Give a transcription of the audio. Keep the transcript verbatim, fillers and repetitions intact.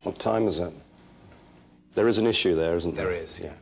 What time is it? There is an issue there, isn't there? There is, yeah.